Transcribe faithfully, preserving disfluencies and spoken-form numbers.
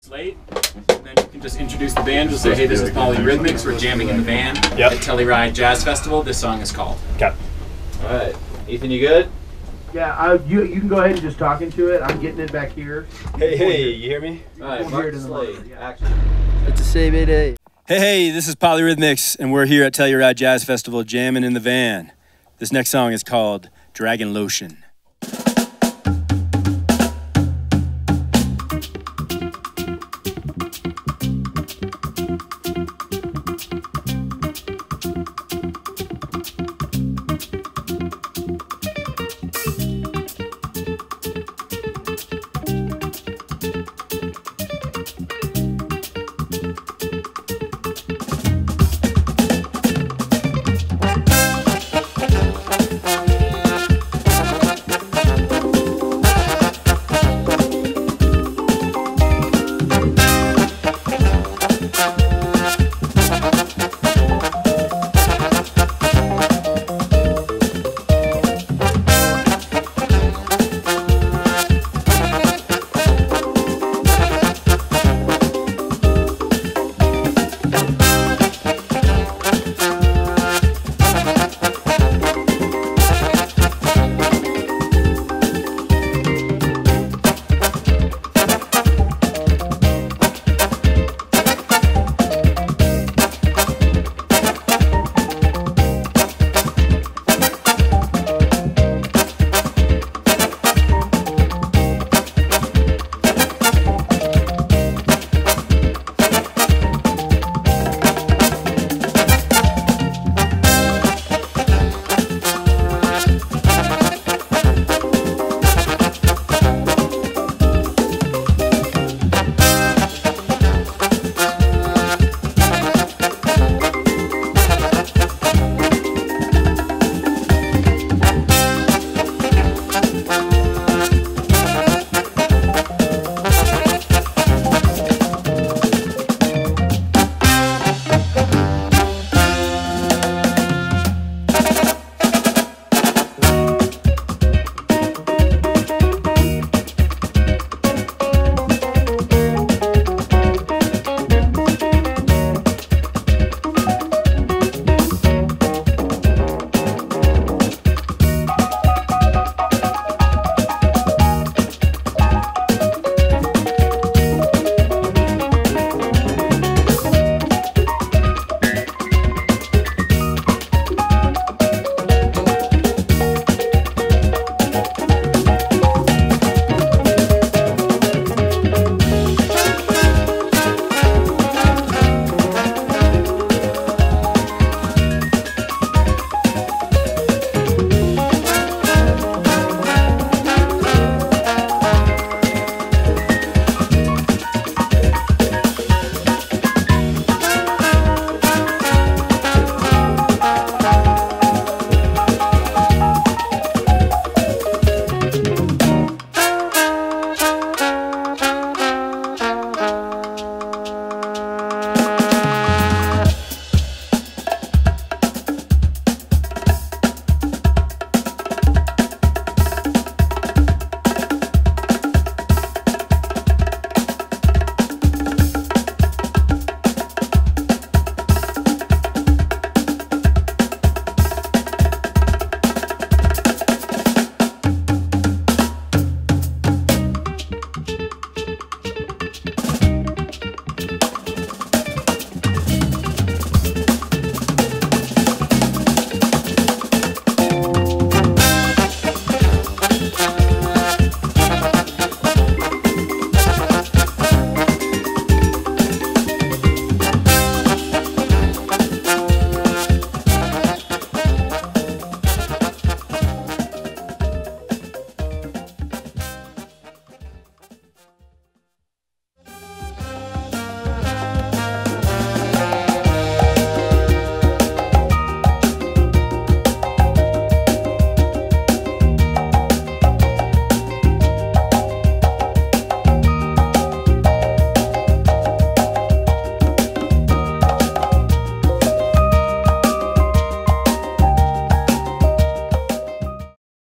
Slate, and then you can just introduce the band. Just say, hey, this is Polyrhythmics. We're jamming in the van yep. at Telluride Jazz Festival. This song is called. Okay. All right, Ethan, you good? Yeah, I, you you can go ahead and just talk into it. I'm getting it back here. Hey, hey, you hear me? All right, Mark Slate, yeah. Action. It's a C B D. Hey, hey, this is Polyrhythmics, and we're here at Telluride Jazz Festival jamming in the van. This next song is called Dragon Lotion.